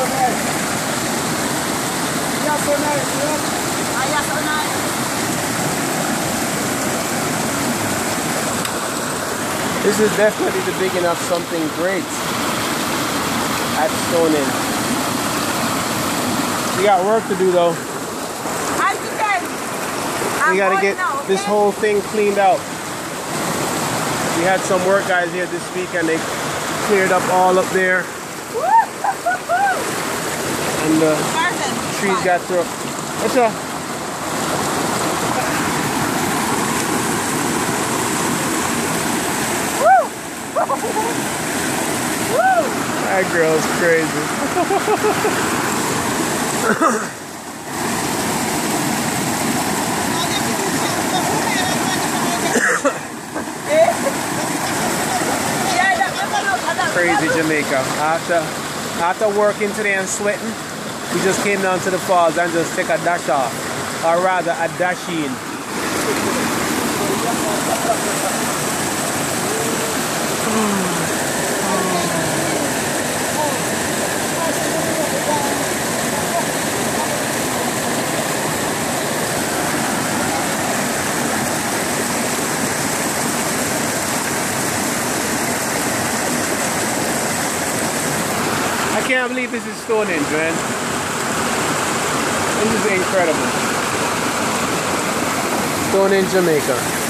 This is definitely the beginning of something great at Stonehenge. We got work to do though. We gotta get this whole thing cleaned out. We had some work guys here this week and they cleared up all up there. And the trees got through. What's up? That girl's crazy. Crazy Jamaica. After working today and sweating, we just came down to the falls and just take a dash off. Or rather, a dash in. I can't believe this is Stonehenge, man. This is incredible. Stonehenge, Jamaica.